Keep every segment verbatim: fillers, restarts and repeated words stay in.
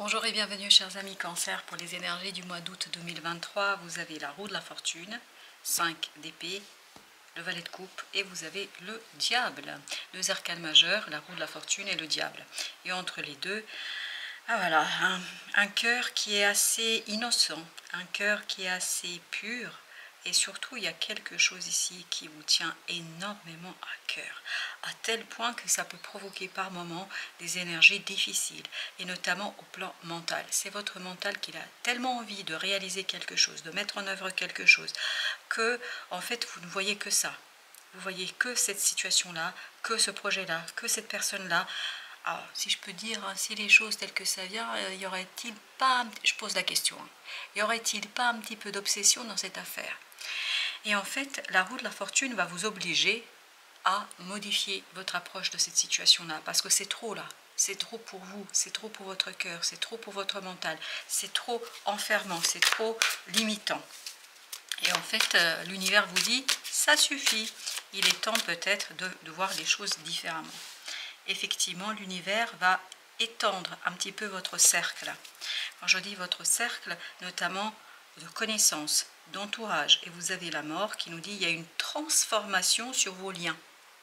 Bonjour et bienvenue chers amis Cancer pour les énergies du mois d'août deux mille vingt-trois. Vous avez la roue de la fortune, cinq d'épée, le valet de coupe et vous avez le diable. Deux arcanes majeurs, la roue de la fortune et le diable. Et entre les deux, ah voilà, un, un cœur qui est assez innocent, un cœur qui est assez pur. Et surtout, il y a quelque chose ici qui vous tient énormément à cœur, à tel point que ça peut provoquer par moments des énergies difficiles, et notamment au plan mental. C'est votre mental qui a tellement envie de réaliser quelque chose, de mettre en œuvre quelque chose, que en fait, vous ne voyez que ça. Vous voyez que cette situation-là, que ce projet-là, que cette personne-là. Alors, si je peux dire ainsi les choses telles que ça vient, euh, y aurait-il pas, je pose la question, hein, y aurait-il pas un petit peu d'obsession dans cette affaire? Et en fait, la roue de la fortune va vous obliger à modifier votre approche de cette situation-là, parce que c'est trop là, c'est trop pour vous, c'est trop pour votre cœur, c'est trop pour votre mental, c'est trop enfermant, c'est trop limitant. Et en fait, euh, l'univers vous dit, ça suffit, il est temps peut-être de, de voir les choses différemment. Effectivement, l'univers va étendre un petit peu votre cercle. Quand je dis votre cercle, notamment de connaissances, d'entourage, et vous avez la mort qui nous dit il y a une transformation sur vos liens,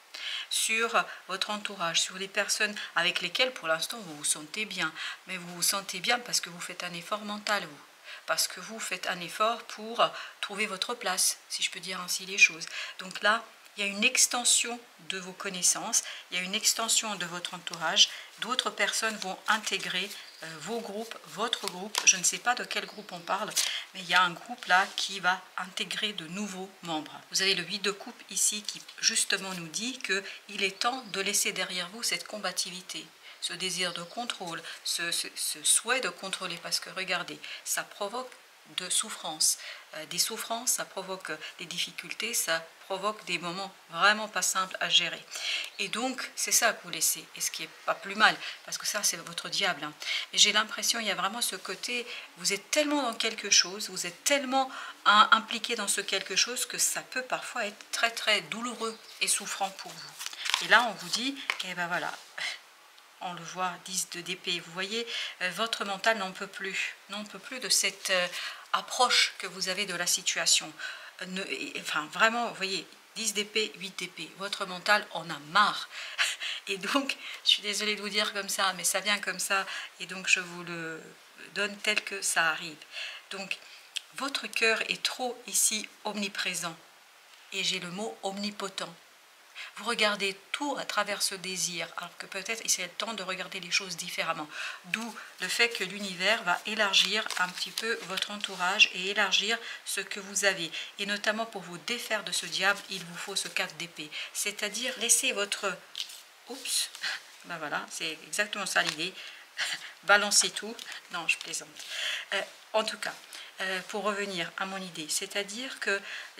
sur votre entourage, sur les personnes avec lesquelles pour l'instant vous vous sentez bien, mais vous vous sentez bien parce que vous faites un effort mental, vous, parce que vous faites un effort pour trouver votre place, si je peux dire ainsi les choses. Donc là, il y a une extension de vos connaissances, il y a une extension de votre entourage, d'autres personnes vont intégrer euh, vos groupes, votre groupe, je ne sais pas de quel groupe on parle, mais il y a un groupe là qui va intégrer de nouveaux membres. Vous avez le huit de coupe ici qui justement nous dit qu'il est temps de laisser derrière vous cette combativité, ce désir de contrôle, ce, ce, ce souhait de contrôler, parce que regardez, ça provoque de souffrance, euh, des souffrances, ça provoque des difficultés, ça provoque des moments vraiment pas simples à gérer. Et donc, c'est ça que vous laissez, et ce qui est pas plus mal, parce que ça, c'est votre diable. Hein. Et j'ai l'impression, il y a vraiment ce côté, vous êtes tellement dans quelque chose, vous êtes tellement hein, impliqué dans ce quelque chose, que ça peut parfois être très très douloureux et souffrant pour vous. Et là, on vous dit, eh ben voilà, on le voit, dix d'épée, vous voyez, euh, votre mental n'en peut plus, n'en peut plus de cette euh, approche que vous avez de la situation. Euh, ne, enfin, vraiment, vous voyez, dix d'épée, huit d'épée, votre mental en a marre. Et donc, je suis désolée de vous dire comme ça, mais ça vient comme ça, et donc je vous le donne tel que ça arrive. Donc, votre cœur est trop ici omniprésent, et j'ai le mot omnipotent. Vous regardez tout à travers ce désir, alors que peut-être il serait temps de regarder les choses différemment. D'où le fait que l'univers va élargir un petit peu votre entourage et élargir ce que vous avez. Et notamment pour vous défaire de ce diable, il vous faut ce quatre d'épée. C'est-à-dire laisser votre... Oups, ben voilà, c'est exactement ça l'idée. Balancer tout. Non, je plaisante. Euh, en tout cas, euh, pour revenir à mon idée, c'est-à-dire que...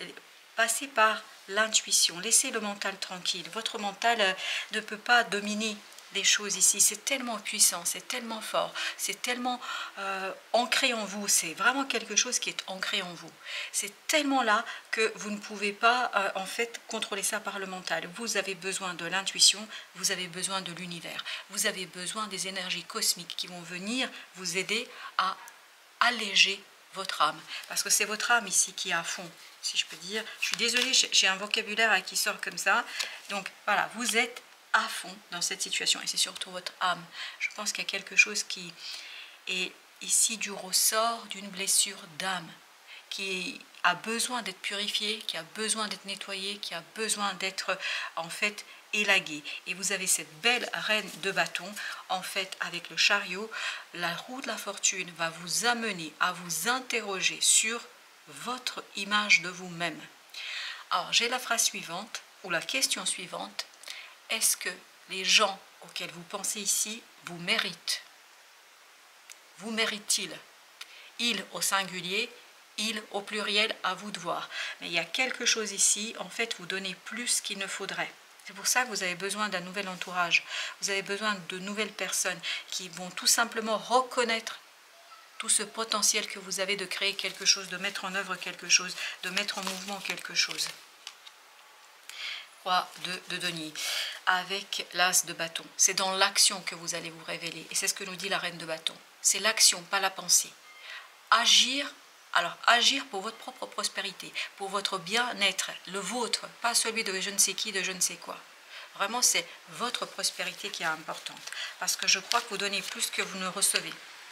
Passez par l'intuition, laissez le mental tranquille. Votre mental euh, ne peut pas dominer les choses ici. C'est tellement puissant, c'est tellement fort, c'est tellement euh, ancré en vous. C'est vraiment quelque chose qui est ancré en vous. C'est tellement là que vous ne pouvez pas euh, en fait contrôler ça par le mental. Vous avez besoin de l'intuition, vous avez besoin de l'univers. Vous avez besoin des énergies cosmiques qui vont venir vous aider à alléger votre âme. Parce que c'est votre âme ici qui est à fond, si je peux dire. Je suis désolée, j'ai un vocabulaire qui sort comme ça. Donc voilà, vous êtes à fond dans cette situation. Et c'est surtout votre âme. Je pense qu'il y a quelque chose qui est ici du ressort d'une blessure d'âme, qui a besoin d'être purifiée, qui a besoin d'être nettoyée, qui a besoin d'être en fait élaguée. Et vous avez cette belle reine de bâton, en fait avec le chariot, la roue de la fortune va vous amener à vous interroger sur votre image de vous-même. Alors j'ai la phrase suivante, ou la question suivante, est-ce que les gens auxquels vous pensez ici vous méritent? Vous méritent-ils? Ils au singulier, il au pluriel, à vous de voir. Mais il y a quelque chose ici, en fait, vous donnez plus qu'il ne faudrait. C'est pour ça que vous avez besoin d'un nouvel entourage. Vous avez besoin de nouvelles personnes qui vont tout simplement reconnaître tout ce potentiel que vous avez de créer quelque chose, de mettre en œuvre quelque chose, de mettre en mouvement quelque chose. Roi de, de denier, avec l'as de bâton. C'est dans l'action que vous allez vous révéler. Et c'est ce que nous dit la reine de bâton. c'est l'action, pas la pensée. Agir, alors agir pour votre propre prospérité, pour votre bien-être, le vôtre, pas celui de je ne sais qui, de je ne sais quoi. Vraiment, c'est votre prospérité qui est importante. Parce que je crois que vous donnez plus que vous ne recevez.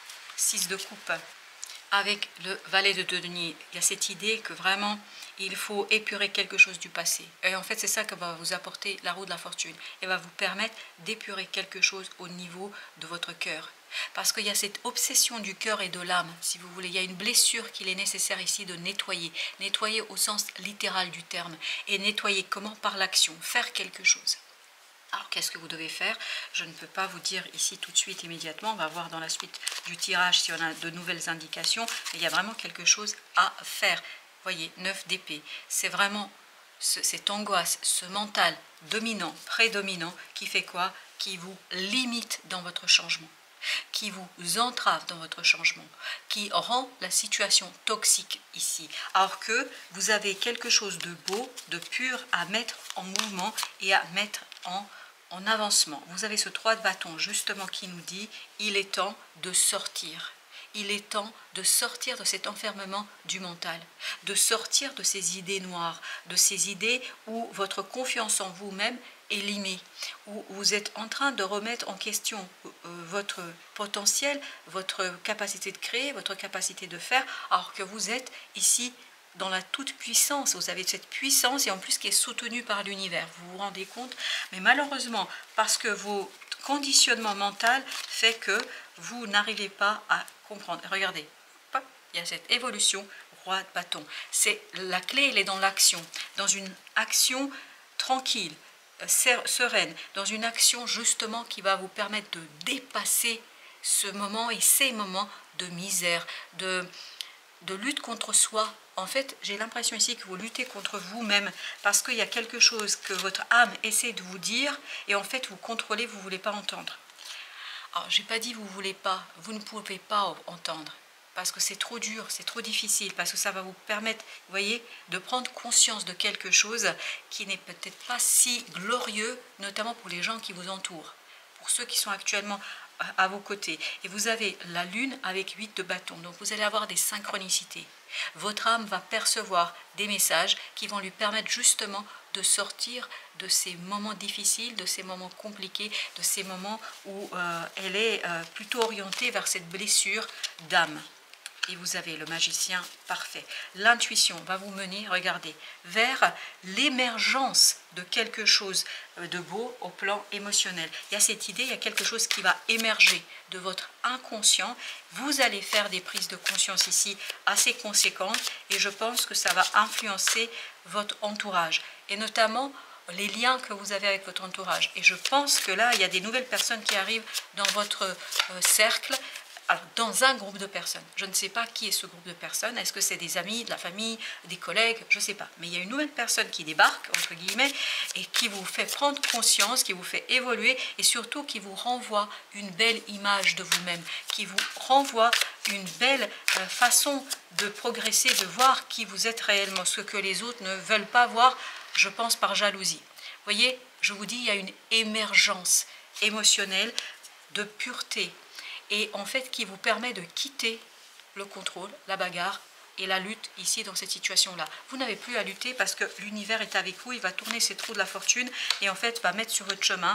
six de coupe. Avec le valet de denier, il y a cette idée que vraiment, il faut épurer quelque chose du passé. Et en fait, c'est ça que va vous apporter la roue de la fortune. Et va vous permettre d'épurer quelque chose au niveau de votre cœur. Parce qu'il y a cette obsession du cœur et de l'âme, si vous voulez. Il y a une blessure qu'il est nécessaire ici de nettoyer. Nettoyer au sens littéral du terme. Et nettoyer comment? Par l'action. Faire quelque chose. Alors, qu'est-ce que vous devez faire? Je ne peux pas vous dire ici tout de suite, immédiatement. On va voir dans la suite du tirage si on a de nouvelles indications. Mais il y a vraiment quelque chose à faire. Vous voyez, neuf d'épée. C'est vraiment ce, cette angoisse, ce mental dominant, prédominant, qui fait quoi? Qui vous limite dans votre changement, qui vous entrave dans votre changement, qui rend la situation toxique ici. Alors que vous avez quelque chose de beau, de pur à mettre en mouvement et à mettre en En avancement. Vous avez ce trois de bâton justement qui nous dit il est temps de sortir. Il est temps de sortir de cet enfermement du mental, de sortir de ces idées noires, de ces idées où votre confiance en vous-même est limée, où vous êtes en train de remettre en question euh, votre potentiel, votre capacité de créer, votre capacité de faire, alors que vous êtes ici dans la toute puissance. Vous avez cette puissance et en plus qui est soutenue par l'univers, vous vous rendez compte? Mais malheureusement, parce que vos conditionnements mentaux fait que vous n'arrivez pas à comprendre. Regardez, hop, il y a cette évolution, roi de bâton. C'est la clé, elle est dans l'action, dans une action tranquille, sereine, dans une action justement qui va vous permettre de dépasser ce moment et ces moments de misère, de, de lutte contre soi. En fait, j'ai l'impression ici que vous luttez contre vous-même parce qu'il y a quelque chose que votre âme essaie de vous dire et en fait vous contrôlez, vous ne voulez pas entendre. Alors, je n'ai pas dit vous ne voulez pas, vous ne pouvez pas entendre parce que c'est trop dur, c'est trop difficile, parce que ça va vous permettre, vous voyez, de prendre conscience de quelque chose qui n'est peut-être pas si glorieux, notamment pour les gens qui vous entourent, pour ceux qui sont actuellement à vos côtés. Et vous avez la lune avec huit de bâton, donc vous allez avoir des synchronicités. Votre âme va percevoir des messages qui vont lui permettre justement de sortir de ces moments difficiles, de ces moments compliqués, de ces moments où euh, elle est euh, plutôt orientée vers cette blessure d'âme. Et vous avez le magicien parfait. L'intuition va vous mener, regardez, vers l'émergence de quelque chose de beau au plan émotionnel. Il y a cette idée, il y a quelque chose qui va émerger de votre inconscient. Vous allez faire des prises de conscience ici assez conséquentes et je pense que ça va influencer votre entourage et notamment les liens que vous avez avec votre entourage. Et je pense que là, il y a des nouvelles personnes qui arrivent dans votre euh, cercle. Alors, dans un groupe de personnes, je ne sais pas qui est ce groupe de personnes, est-ce que c'est des amis, de la famille, des collègues, je ne sais pas. Mais il y a une nouvelle personne qui débarque, entre guillemets, et qui vous fait prendre conscience, qui vous fait évoluer, et surtout qui vous renvoie une belle image de vous-même, qui vous renvoie une belle euh, façon de progresser, de voir qui vous êtes réellement, ce que les autres ne veulent pas voir, je pense par jalousie. Vous voyez, je vous dis, il y a une émergence émotionnelle de pureté, et en fait qui vous permet de quitter le contrôle, la bagarre et la lutte ici dans cette situation-là. Vous n'avez plus à lutter parce que l'univers est avec vous, il va tourner ses trous de la fortune et en fait va mettre sur votre chemin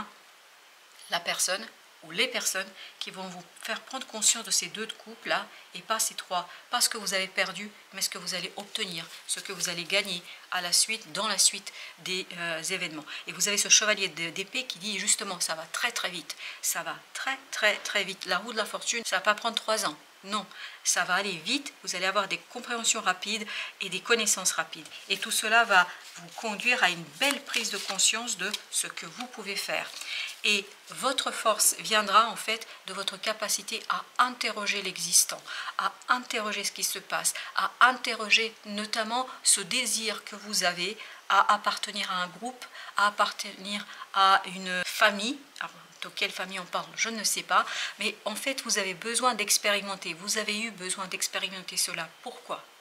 la personne ou les personnes qui vont vous faire prendre conscience de ces deux couples-là et pas ces trois. Pas ce que vous avez perdu, mais ce que vous allez obtenir, ce que vous allez gagner à la suite, dans la suite des euh, événements. Et vous avez ce chevalier d'épée qui dit justement, ça va très très vite. Ça va très très très vite. La roue de la fortune, ça ne va pas prendre trois ans. Non, ça va aller vite, vous allez avoir des compréhensions rapides et des connaissances rapides. Et tout cela va vous conduire à une belle prise de conscience de ce que vous pouvez faire. Et votre force viendra en fait de votre capacité à interroger l'existant, à interroger ce qui se passe, à interroger notamment ce désir que vous avez à appartenir à un groupe, à appartenir à une famille. Alors, de quelle famille on parle, je ne sais pas, mais en fait vous avez besoin d'expérimenter, vous avez eu besoin d'expérimenter cela. Pourquoi?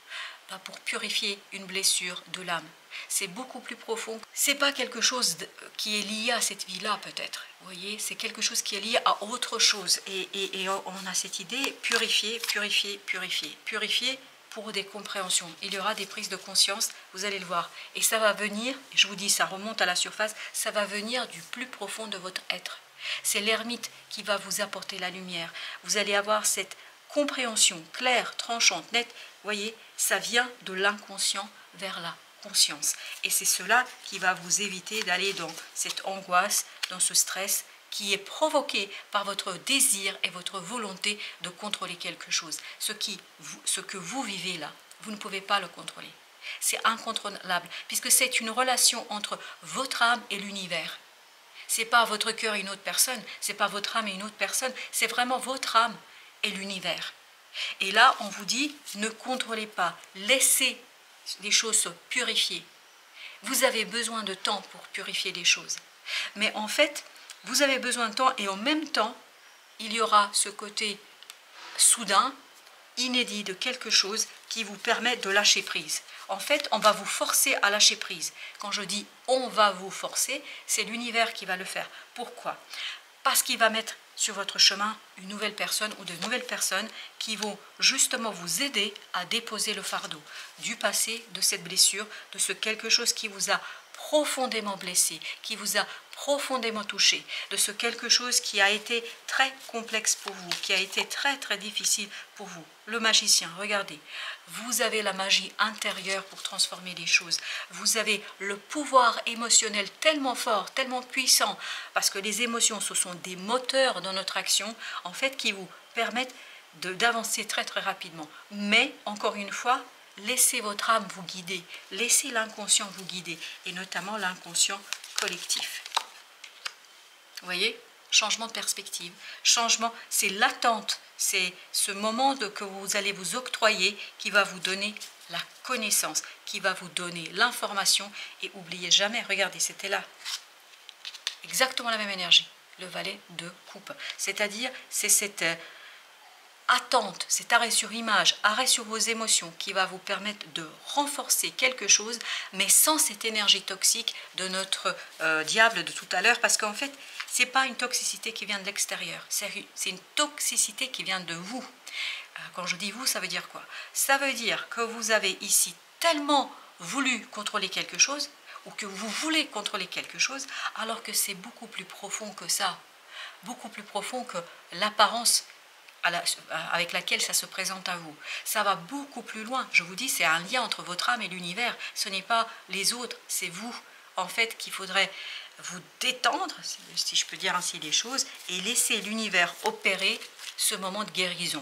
bah, pour purifier une blessure de l'âme. C'est beaucoup plus profond. C'est pas quelque chose de, qui est lié à cette vie-là peut-être. Vous voyez, c'est quelque chose qui est lié à autre chose. Et, et, et on a cette idée, purifier, purifier, purifier, purifier pour des compréhensions. Il y aura des prises de conscience, vous allez le voir. Et ça va venir, je vous dis, ça remonte à la surface, ça va venir du plus profond de votre être. C'est l'ermite qui va vous apporter la lumière. Vous allez avoir cette compréhension claire, tranchante, nette. Vous voyez, ça vient de l'inconscient vers la conscience. Et c'est cela qui va vous éviter d'aller dans cette angoisse, dans ce stress qui est provoqué par votre désir et votre volonté de contrôler quelque chose. Ce, qui, ce que vous vivez là, vous ne pouvez pas le contrôler. C'est incontrôlable, puisque c'est une relation entre votre âme et l'univers. Ce n'est pas votre cœur et une autre personne, ce n'est pas votre âme et une autre personne, c'est vraiment votre âme et l'univers. Et là, on vous dit, ne contrôlez pas, laissez les choses se purifier. Vous avez besoin de temps pour purifier les choses. Mais en fait, vous avez besoin de temps et en même temps, il y aura ce côté soudain, inédit de quelque chose qui vous permet de lâcher prise. En fait, on va vous forcer à lâcher prise. Quand je dis « on va vous forcer », c'est l'univers qui va le faire. Pourquoi? Parce qu'il va mettre sur votre chemin une nouvelle personne ou de nouvelles personnes qui vont justement vous aider à déposer le fardeau du passé, de cette blessure, de ce quelque chose qui vous a profondément blessé, qui vous a profondément touché, de ce quelque chose qui a été très complexe pour vous, qui a été très très difficile pour vous. Le magicien, regardez, vous avez la magie intérieure pour transformer les choses. Vous avez le pouvoir émotionnel tellement fort, tellement puissant, parce que les émotions, ce sont des moteurs dans notre action, en fait, qui vous permettent d'avancer très très rapidement. Mais, encore une fois, laissez votre âme vous guider, laissez l'inconscient vous guider, et notamment l'inconscient collectif. Vous voyez, changement de perspective, changement, c'est l'attente, c'est ce moment de, que vous allez vous octroyer qui va vous donner la connaissance, qui va vous donner l'information, et n'oubliez jamais, regardez, c'était là, exactement la même énergie, le valet de coupe, c'est-à-dire, c'est cette... Euh, attente, cet arrêt sur image, arrêt sur vos émotions qui va vous permettre de renforcer quelque chose, mais sans cette énergie toxique de notre euh, diable de tout à l'heure, parce qu'en fait, ce n'est pas une toxicité qui vient de l'extérieur, c'est une toxicité qui vient de vous. Euh, quand je dis vous, ça veut dire quoi? Ça veut dire que vous avez ici tellement voulu contrôler quelque chose, ou que vous voulez contrôler quelque chose, alors que c'est beaucoup plus profond que ça, beaucoup plus profond que l'apparence La, avec laquelle ça se présente à vous. Ça va beaucoup plus loin. Je vous dis, c'est un lien entre votre âme et l'univers. Ce n'est pas les autres, c'est vous, en fait, qu'il faudrait vous détendre, si je peux dire ainsi les choses, et laisser l'univers opérer ce moment de guérison.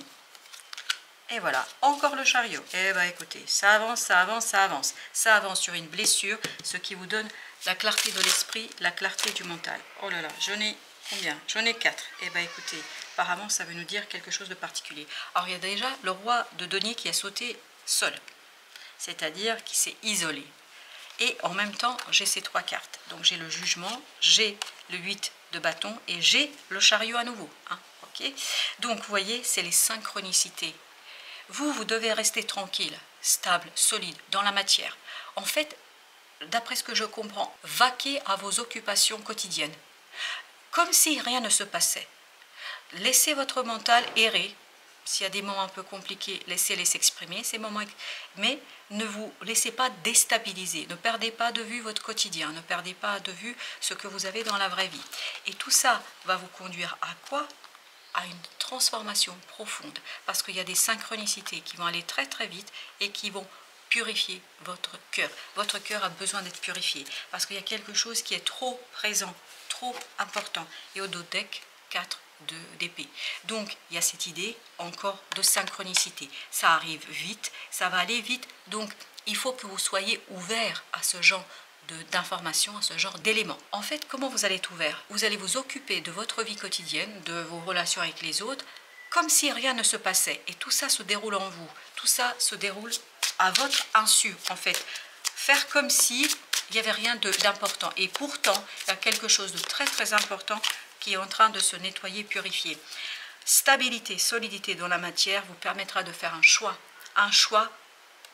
Et voilà, encore le chariot. Eh bien, écoutez, ça avance, ça avance, ça avance. Ça avance sur une blessure, ce qui vous donne la clarté de l'esprit, la clarté du mental. Oh là là, je n'ai combien? J'en ai quatre. Eh bien, écoutez, apparemment, ça veut nous dire quelque chose de particulier. Alors, il y a déjà le roi de denier qui a sauté seul, c'est-à-dire qui s'est isolé. Et en même temps, j'ai ces trois cartes. Donc, j'ai le jugement, j'ai le huit de bâton et j'ai le chariot à nouveau. Hein, okay. Donc, vous voyez, c'est les synchronicités. Vous, vous devez rester tranquille, stable, solide, dans la matière. En fait, d'après ce que je comprends, vaquer à vos occupations quotidiennes, comme si rien ne se passait. Laissez votre mental errer. S'il y a des moments un peu compliqués, laissez-les s'exprimer, ces moments, mais ne vous laissez pas déstabiliser. Ne perdez pas de vue votre quotidien, ne perdez pas de vue ce que vous avez dans la vraie vie. Et tout ça va vous conduire à quoi? À une transformation profonde, parce qu'il y a des synchronicités qui vont aller très très vite et qui vont purifier votre cœur. Votre cœur a besoin d'être purifié, parce qu'il y a quelque chose qui est trop présent, trop important. Et au dos deck, quatre d'épée. Donc, il y a cette idée encore de synchronicité. Ça arrive vite, ça va aller vite. Donc, il faut que vous soyez ouvert à ce genre d'informations, à ce genre d'éléments. En fait, comment vous allez être ouvert? Vous allez vous occuper de votre vie quotidienne, de vos relations avec les autres, comme si rien ne se passait. Et tout ça se déroule en vous. Tout ça se déroule à votre insu, en fait. Faire comme si il n'y avait rien d'important. Et pourtant, il y a quelque chose de très très important qui est en train de se nettoyer, purifier. Stabilité, solidité dans la matière vous permettra de faire un choix, un choix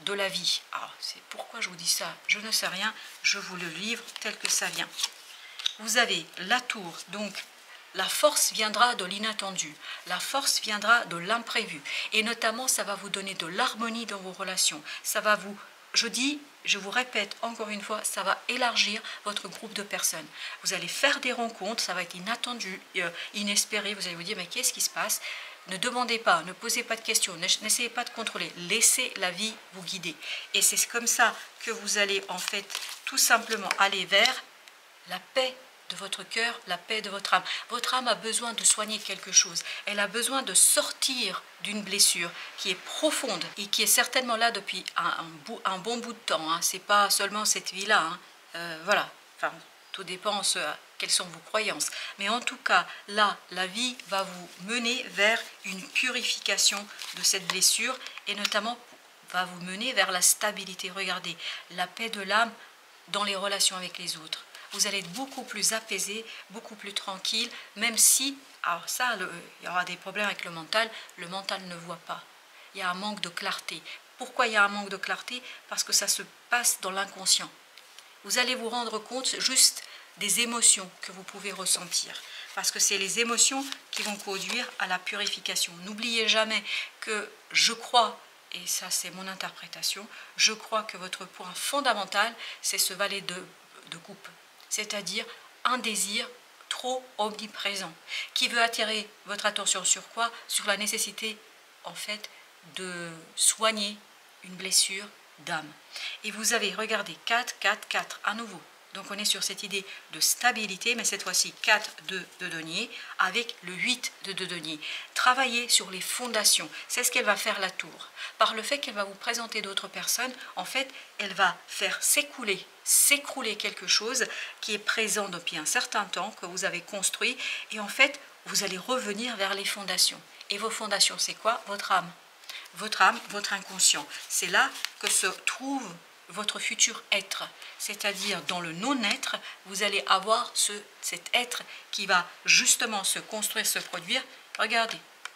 de la vie. Alors, c'est pourquoi je vous dis ça, je ne sais rien, je vous le livre tel que ça vient. Vous avez la tour, donc la force viendra de l'inattendu, la force viendra de l'imprévu, et notamment ça va vous donner de l'harmonie dans vos relations, ça va vous, je dis, je vous répète encore une fois, ça va élargir votre groupe de personnes. Vous allez faire des rencontres, ça va être inattendu, euh, inespéré, vous allez vous dire mais qu'est-ce qui se passe? Ne demandez pas, ne posez pas de questions, n'essayez pas de contrôler, laissez la vie vous guider. Et c'est comme ça que vous allez en fait tout simplement aller vers la paix de votre cœur, la paix de votre âme. Votre âme a besoin de soigner quelque chose. Elle a besoin de sortir d'une blessure qui est profonde et qui est certainement là depuis un, un, bout, un bon bout de temps. Hein. Ce n'est pas seulement cette vie-là. Hein. Euh, voilà. Enfin, tout dépend ce, quelles sont vos croyances. Mais en tout cas, là, la vie va vous mener vers une purification de cette blessure et notamment va vous mener vers la stabilité. Regardez, la paix de l'âme dans les relations avec les autres. Vous allez être beaucoup plus apaisé, beaucoup plus tranquille, même si, alors ça, le, il y aura des problèmes avec le mental, le mental ne voit pas. Il y a un manque de clarté. Pourquoi il y a un manque de clarté? Parce que ça se passe dans l'inconscient. Vous allez vous rendre compte juste des émotions que vous pouvez ressentir. Parce que c'est les émotions qui vont conduire à la purification. N'oubliez jamais que je crois, et ça c'est mon interprétation, je crois que votre point fondamental, c'est ce valet de, de coupe. C'est-à-dire un désir trop omniprésent, qui veut attirer votre attention sur quoi? Sur la nécessité, en fait, de soigner une blessure d'âme. Et vous avez, regardez, quatre, quatre, quatre, à nouveau. Donc on est sur cette idée de stabilité, mais cette fois-ci quatre de, de denier, avec le huit de, de denier. Travaillez sur les fondations, c'est ce qu'elle va faire la tour. Par le fait qu'elle va vous présenter d'autres personnes, en fait, elle va faire s'écouler, s'écrouler quelque chose qui est présent depuis un certain temps, que vous avez construit, et en fait, vous allez revenir vers les fondations. Et vos fondations, c'est quoi? Votre âme. Votre âme, votre inconscient. C'est là que se trouve votre futur être, c'est-à-dire dans le non-être, vous allez avoir ce, cet être qui va justement se construire, se produire. Regardez,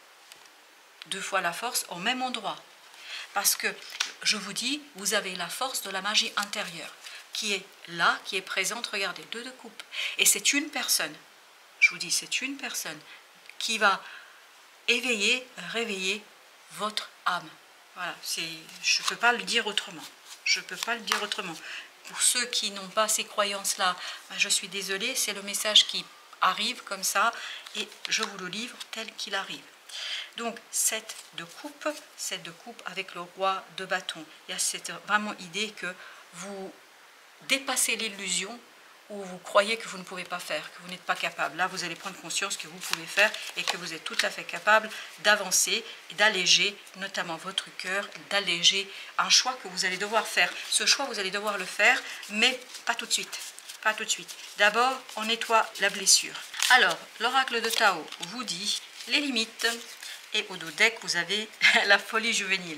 deux fois la force au même endroit. Parce que, je vous dis, vous avez la force de la magie intérieure qui est là, qui est présente, regardez, deux de coupe. Et c'est une personne, je vous dis, c'est une personne qui va éveiller, réveiller votre âme. Voilà, je ne peux pas le dire autrement. Je ne peux pas le dire autrement. Pour ceux qui n'ont pas ces croyances-là, je suis désolée, c'est le message qui arrive comme ça et je vous le livre tel qu'il arrive. Donc, sept de coupe, sept de coupe avec le roi de bâton. Il y a cette vraiment idée que vous dépassez l'illusion où vous croyez que vous ne pouvez pas faire, que vous n'êtes pas capable. Là, vous allez prendre conscience que vous pouvez faire et que vous êtes tout à fait capable d'avancer et d'alléger notamment votre cœur, d'alléger un choix que vous allez devoir faire. Ce choix, vous allez devoir le faire, mais pas tout de suite. Pas tout de suite. D'abord, on nettoie la blessure. Alors, l'oracle de Tao vous dit les limites. Et au dos deck, vous avez la folie juvénile.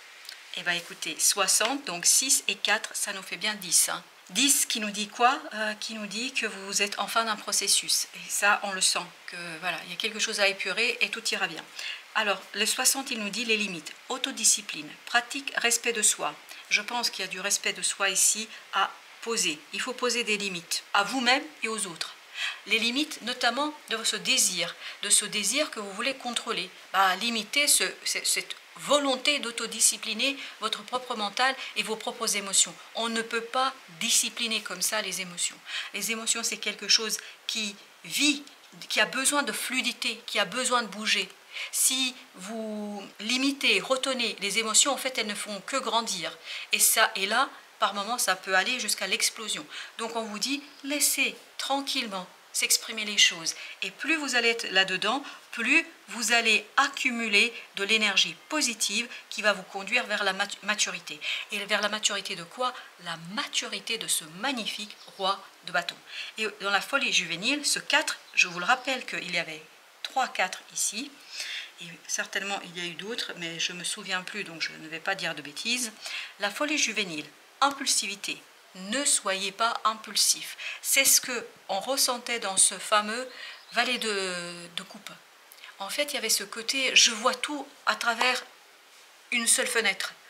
Eh bien, écoutez, soixante, donc six et quatre, ça nous fait bien dix. Hein. dix qui nous dit quoi? euh, Qui nous dit que vous êtes en fin d'un processus. Et ça, on le sent, que voilà, il y a quelque chose à épurer et tout ira bien. Alors, le soixante, il nous dit les limites. Autodiscipline, pratique, respect de soi. Je pense qu'il y a du respect de soi ici à poser. Il faut poser des limites à vous-même et aux autres. Les limites, notamment de ce désir, de ce désir que vous voulez contrôler. Bah, limiter ce, cette volonté d'autodiscipliner votre propre mental et vos propres émotions. On ne peut pas discipliner comme ça les émotions. Les émotions, c'est quelque chose qui vit, qui a besoin de fluidité, qui a besoin de bouger. Si vous limitez, retenez les émotions, en fait, elles ne font que grandir. Et ça, et là, par moments, ça peut aller jusqu'à l'explosion. Donc, on vous dit, laissez tranquillement s'exprimer les choses. Et plus vous allez être là-dedans, plus vous allez accumuler de l'énergie positive qui va vous conduire vers la maturité. Et vers la maturité de quoi? La maturité de ce magnifique roi de bâton. Et dans la folie juvénile, ce quatre, je vous le rappelle qu'il y avait trois quatre ici. Et certainement, il y a eu d'autres, mais je ne me souviens plus, donc je ne vais pas dire de bêtises. La folie juvénile, impulsivité. Ne soyez pas impulsif. C'est ce qu'on ressentait dans ce fameux valet de, de coupe. En fait, il y avait ce côté, je vois tout à travers une seule fenêtre.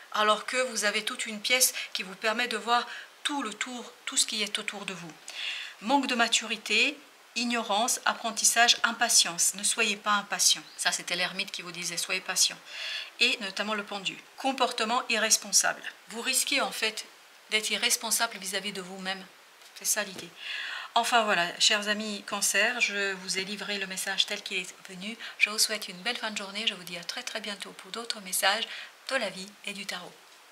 alors que vous avez toute une pièce qui vous permet de voir tout le tour, tout ce qui est autour de vous. Manque de maturité, ignorance, apprentissage, impatience. Ne soyez pas impatient. Ça, c'était l'ermite qui vous disait, soyez patient. Et notamment le pendu. Comportement irresponsable. Vous risquez en fait d'être irresponsable vis-à-vis de vous-même. C'est ça l'idée. Enfin voilà, chers amis Cancer, je vous ai livré le message tel qu'il est venu. Je vous souhaite une belle fin de journée. Je vous dis à très très bientôt pour d'autres messages de la vie et du tarot.